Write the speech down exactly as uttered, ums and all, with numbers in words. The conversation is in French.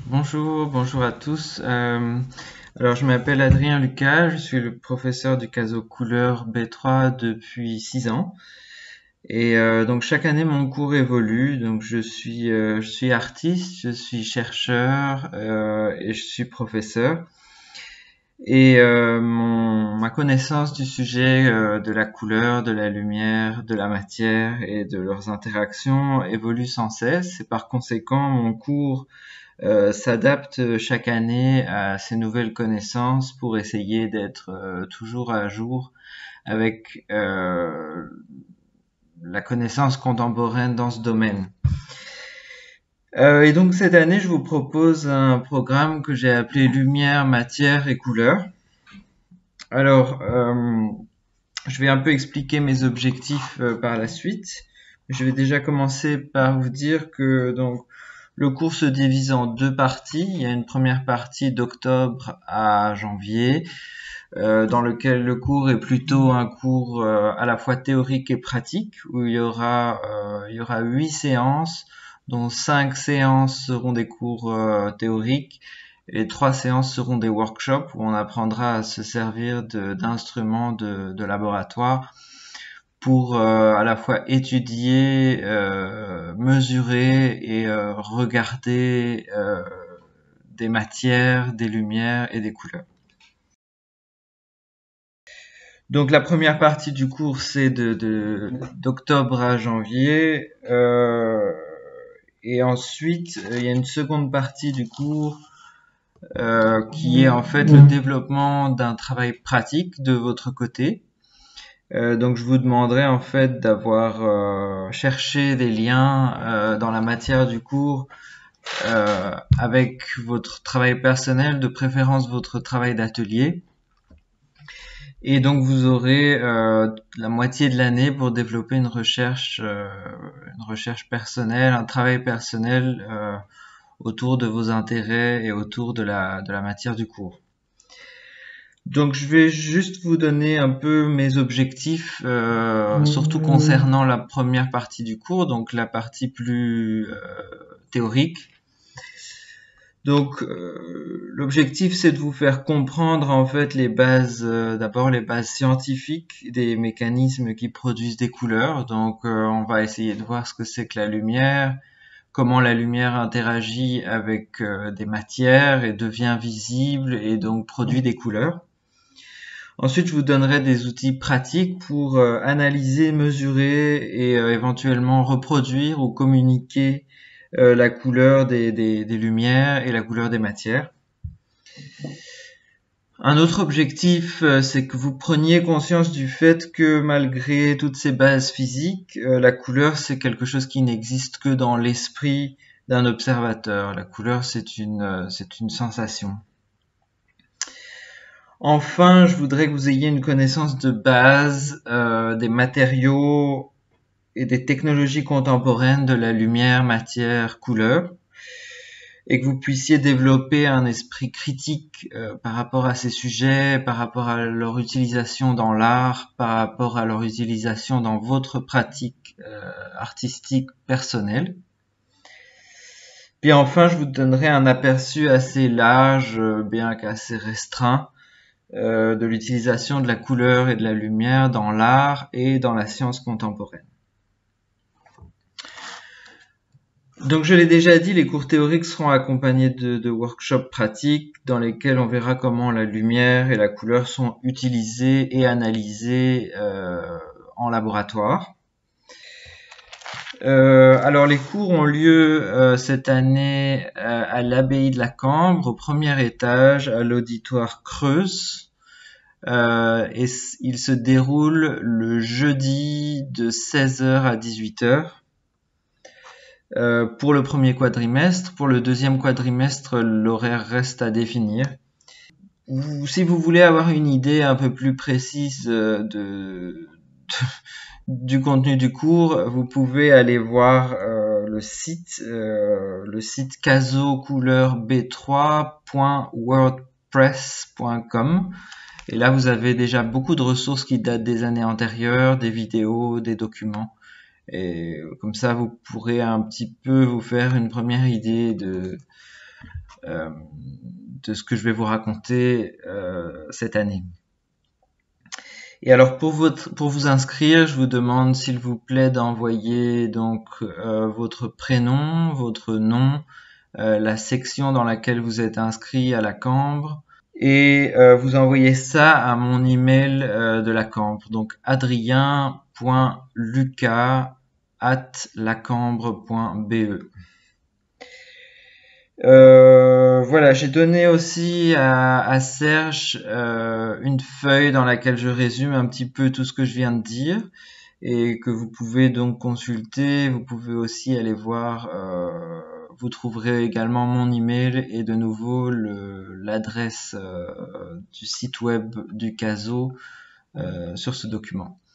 Bonjour, bonjour à tous. Euh, alors, je m'appelle Adrien Lucas, je suis le professeur du CASO couleur B trois depuis six ans. Et euh, donc, chaque année, mon cours évolue. Donc, je suis, euh, je suis artiste, je suis chercheur euh, et je suis professeur. Et euh, mon, ma connaissance du sujet euh, de la couleur, de la lumière, de la matière et de leurs interactions évolue sans cesse. Et par conséquent, mon cours euh, s'adapte chaque année à ces nouvelles connaissances pour essayer d'être euh, toujours à jour avec euh, la connaissance contemporaine dans ce domaine. Euh, et donc cette année, je vous propose un programme que j'ai appelé Lumière, Matière et Couleur. Alors, euh, je vais un peu expliquer mes objectifs euh, par la suite. Je vais déjà commencer par vous dire que donc le cours se divise en deux parties. Il y a une première partie d'octobre à janvier, euh, dans lequel le cours est plutôt un cours euh, à la fois théorique et pratique, où il y aura euh, il y aura huit séances, dont cinq séances seront des cours euh, théoriques et trois séances seront des workshops où on apprendra à se servir d'instruments de, de laboratoire pour euh, à la fois étudier, euh, mesurer et euh, regarder euh, des matières, des lumières et des couleurs. Donc la première partie du cours c'est de, de, d'octobre à janvier euh, et ensuite il y a une seconde partie du cours euh, qui est en fait le développement d'un travail pratique de votre côté. Euh, donc je vous demanderai en fait d'avoir euh, cherché des liens euh, dans la matière du cours euh, avec votre travail personnel, de préférence votre travail d'atelier. Et donc vous aurez euh, la moitié de l'année pour développer une recherche, euh, une recherche personnelle, un travail personnel euh, autour de vos intérêts et autour de la, de la matière du cours. Donc je vais juste vous donner un peu mes objectifs, euh, surtout concernant la première partie du cours, donc la partie plus euh, théorique. Donc euh, l'objectif c'est de vous faire comprendre en fait les bases, euh, d'abord les bases scientifiques des mécanismes qui produisent des couleurs. Donc euh, on va essayer de voir ce que c'est que la lumière, comment la lumière interagit avec euh, des matières et devient visible et donc produit des couleurs. Ensuite, je vous donnerai des outils pratiques pour euh, analyser, mesurer et euh, éventuellement reproduire ou communiquer euh, la couleur des, des, des lumières et la couleur des matières. Un autre objectif, euh, c'est que vous preniez conscience du fait que malgré toutes ces bases physiques, euh, la couleur, c'est quelque chose qui n'existe que dans l'esprit d'un observateur. La couleur, c'est une, euh, c'est une sensation. Enfin, je voudrais que vous ayez une connaissance de base euh, des matériaux et des technologies contemporaines de la lumière, matière, couleur, et que vous puissiez développer un esprit critique euh, par rapport à ces sujets, par rapport à leur utilisation dans l'art, par rapport à leur utilisation dans votre pratique euh, artistique personnelle. Puis enfin, je vous donnerai un aperçu assez large, bien qu'assez restreint, Euh, de l'utilisation de la couleur et de la lumière dans l'art et dans la science contemporaine. Donc je l'ai déjà dit, les cours théoriques seront accompagnés de, de workshops pratiques dans lesquels on verra comment la lumière et la couleur sont utilisées et analysées euh, en laboratoire. Euh, alors les cours ont lieu euh, cette année euh, à l'abbaye de la Cambre, au premier étage, à l'auditoire Creuse. Euh, et il se déroule le jeudi de seize heures à dix-huit heures euh, pour le premier quadrimestre. Pour le deuxième quadrimestre, l'horaire reste à définir. Ou, si vous voulez avoir une idée un peu plus précise de, de, du contenu du cours, vous pouvez aller voir euh, le site, euh, le site caso couleur b trois point wordpress point com. Et là, vous avez déjà beaucoup de ressources qui datent des années antérieures, des vidéos, des documents. Et comme ça, vous pourrez un petit peu vous faire une première idée de, euh, de ce que je vais vous raconter euh, cette année. Et alors pour votre, pour vous inscrire, je vous demande s'il vous plaît d'envoyer donc euh, votre prénom, votre nom, euh, la section dans laquelle vous êtes inscrit à la Cambre, et euh, vous envoyez ça à mon email euh, de la Cambre, donc adrien point lucas arobase lacambre point be. Euh, voilà, j'ai donné aussi à, à Serge euh, une feuille dans laquelle je résume un petit peu tout ce que je viens de dire et que vous pouvez donc consulter. Vous pouvez aussi aller voir, euh, vous trouverez également mon email et de nouveau le- l'adresse euh, du site web du CASO euh, sur ce document.